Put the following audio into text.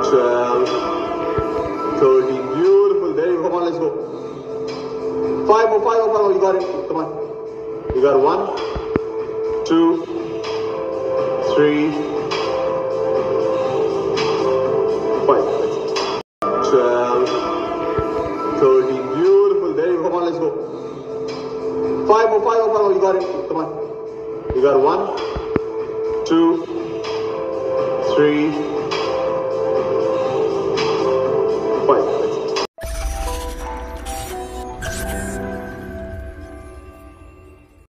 12, 13, beautiful, there you go, come on, let's go. 5 more, 5 more, you got it, come on. You got 1, 2, 3, 5. 12, 13, beautiful, there you go, come on, let's go. 5 more, 5 more, you got it, come on. You got 1, 2, 3,